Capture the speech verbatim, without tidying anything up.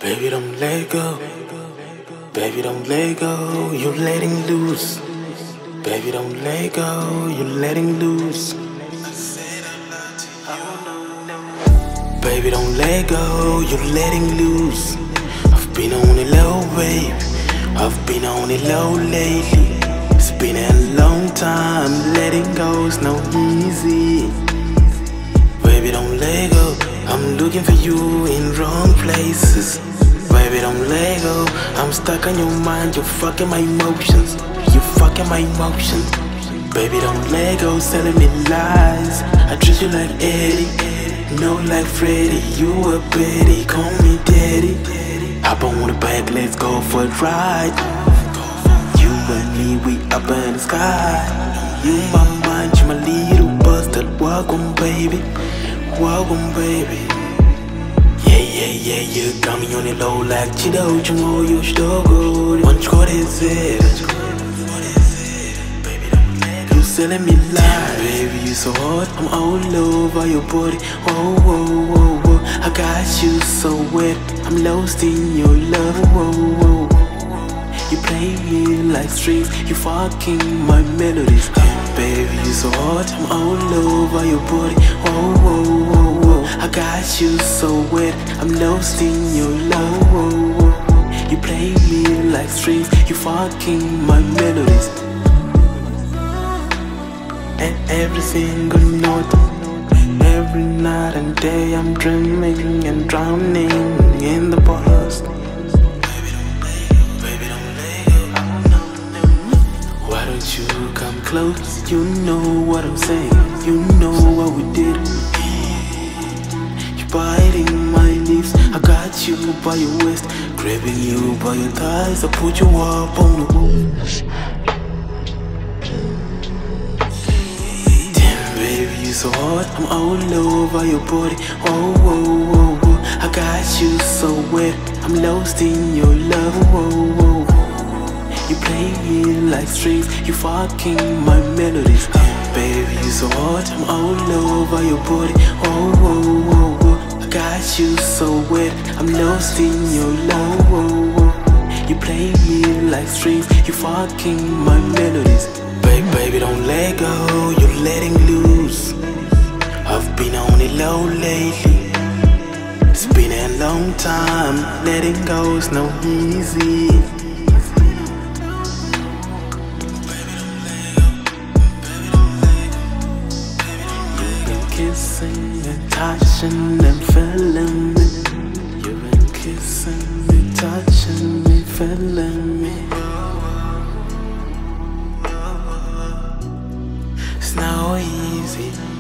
Baby, don't let go. Baby, don't let go. You're letting loose. Baby, don't let go. You're letting loose. Baby, don't let go. You're letting loose. I've been on it low, babe. I've been on it low lately. It's been a long time. Letting go is no easy. Baby, don't let go. I'm looking for you in wrong places. Baby, don't let go. I'm stuck on your mind. You're fucking my emotions. You're fucking my emotions. Baby, don't let go. Selling me lies. I treat you like Eddie, no like Freddy. You a Betty, call me daddy. Hop on the back, let's go for a ride. You and me, we up in the sky. You my mind, you my little bastard. Welcome, baby. Welcome, baby. Yeah, yeah, yeah, you got me on the low like Chido. You know you still good. One squad is it. You selling me lies, baby. You so hot, I'm all over your body. Whoa, whoa, whoa, whoa. I got you so wet, I'm lost in your love. Whoa, whoa. You play me like strings, you fucking my melodies. Baby, you so hot, I'm all over your body. Whoa, whoa, whoa, whoa. I got you so wet, I'm lost in your love. Whoa, whoa. You play me like strings, you fucking my melodies. And every single note, every night and day I'm dreaming and drowning in the past. Why don't you come close? You know what I'm saying. You know what we did. You're biting my lips. I got you by your waist, grabbing you by your thighs. I put you up on the roof. Damn, baby, you so hot. I'm all over your body. Whoa, whoa, whoa, whoa. I got you so wet, I'm lost in your love. Whoa, whoa. You play me like strings, you fucking my melodies. Baby, you so hot, I'm all over your body. Whoa, whoa, whoa, whoa. I got you so wet, I'm lost in your love. Whoa, whoa. You play me like strings, you fucking my melodies. Baby, baby, don't let go, you're letting loose. I've been on it low lately. It's been a long time, letting go is no easy. Kissing and touching and feeling me. You've been kissing me, touching me, feeling me. It's not easy.